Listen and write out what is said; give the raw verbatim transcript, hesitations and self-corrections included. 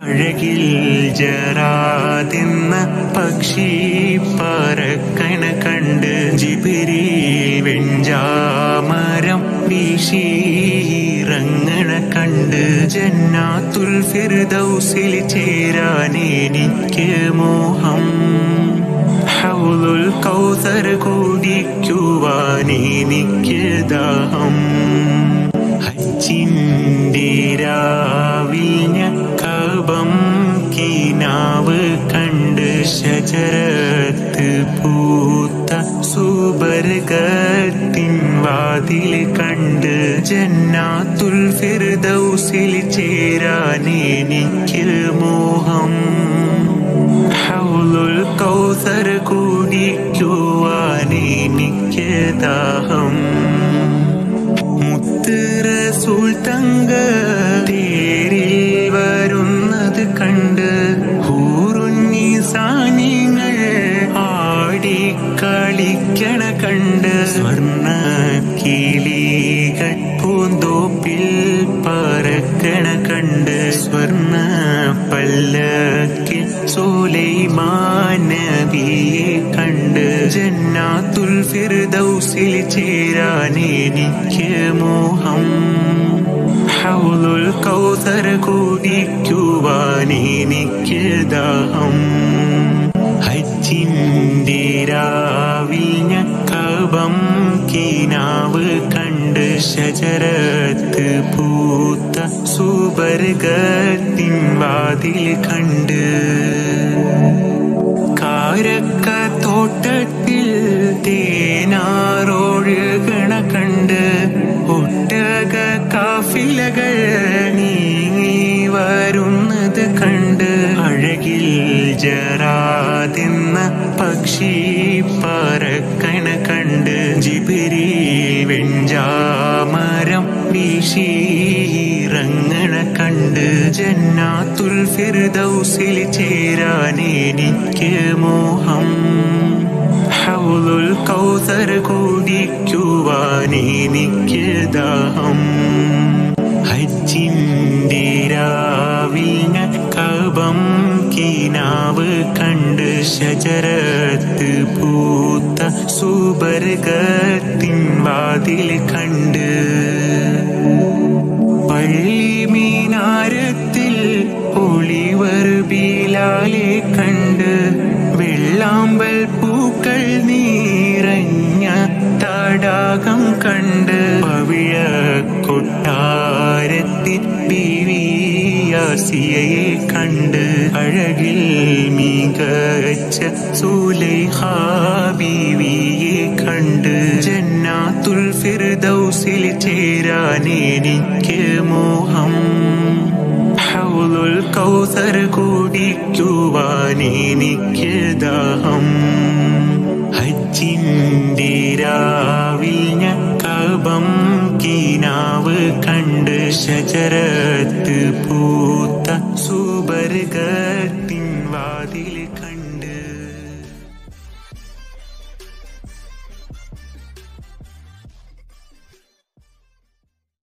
അഴകിൽ ജറാതെന്ന പക്ഷി പറക്കണ കണ്ട് ജിബ്രീൽ വെഞ്ചാമരം വീശിയിറങ്ങണ കണ്ട് ജന്നാത്തുൽ ഫിർദൗസിൽ ചേരാനെനിക്ക് മോഹം ഹൗലുൽ കൗസർ കുടിക്കുവാനെനിക്ക് ദാഹം ഹജ്ജിന്റെ രാവിൽ ഞക്കബം കിനാവ് കണ്ട് ശജറത്ത് പൂത്ത സുബർഗത്തിൻ വാതിൽ കണ്ട് ജന്നാത്തുൽ ഫിർദൗസിൽ ചേരാനെനിക്ക് മോഹം ഹൗലുൽ കൗസർ കുടിക്കുവാനെനിക്ക് ദാഹം മുത്ത് റസൂൽ തങ്ക തേരിൽ വരുന്നത് കണ്ട് ഹൂറുന്നീസാനിങ്ങൾ ആടിക്കളിക്കണ കണ്ട് സ്വർണ്ണ കിളികൾ പൂന്തോപ്പിൽ പറക്കണ കണ്ട് സ്വർണ്ണ പല്ലക്കിൽ സുലൈമാൻ നബിയെ കണ്ട് ജന്നാത്തുൽ ഫിർദൗസിൽ ചേരാനെനിക്ക് മോഹം ഹൗലുൽ കൗസർ കുടിക്കുവാനെനിക്ക് ദാഹം ഹജ്ജിന്റെ രാവിൽ ഞക്കബം കിനാവ് കണ്ട് ശജറത്ത് പൂത്ത സുബർഗത്തിൻ വാതിൽ കണ്ട് കാരക്ക തോട്ടത്തിൽ തേനാറൊഴുകണ കണ്ട് ഒട്ടക കാഫിലകൾ നീങ്ങി വരുന്നത് കണ്ട് അഴകിൽ ജറാതെന്ന പക്ഷി പറക്കണ കണ്ട് ജിബ്രീൽ വെഞ്ചാമരം വീശിയിറങ്ങണ കണ്ട് ജന്നാത്തുൽ ഫിർദൗസിൽ ചേരാനെനിക്ക് മോഹം ഹൗലുൽ കൗസർ കുടിക്കുവാനെനിക്ക് ദാഹം ഹജ്ജിന്റെ രാവിൽ ഞക്കബം കിനാവ് കണ്ട് ശജറത്ത് പൂത്ത സുബർഗത്തിൻ വാതിൽ കണ്ട് പള്ളി മീനാരത്തിൽ ഒളിവർ ബിലാലെ കണ്ട് വെള്ളാമ്പൽ പൂക്കൾ നീറഞ്ഞ തടാകം കണ്ട് പവിഴ കൊട്ടാരത്തിൽ ബീവിയാസിയയെ കണ്ട് അഴകിൽ മികച്ച സുലൈഖാ ബീവിയെ കണ്ട് ജന്നാത്തുൽ ഫിർദൗസിൽ ചേരാനെനിക്ക് മോഹം ഹൗലുൽ കൗസർ കുടിക്കുവാനെനിക്ക് ദാഹം ഹജ്ജിന്റെ രാവിൽ ഞക്കബം കിനാവ് കണ്ട് ശജറത്ത് പൂത്ത സുബർഗത്തിൻ വാതിൽ കണ്ട്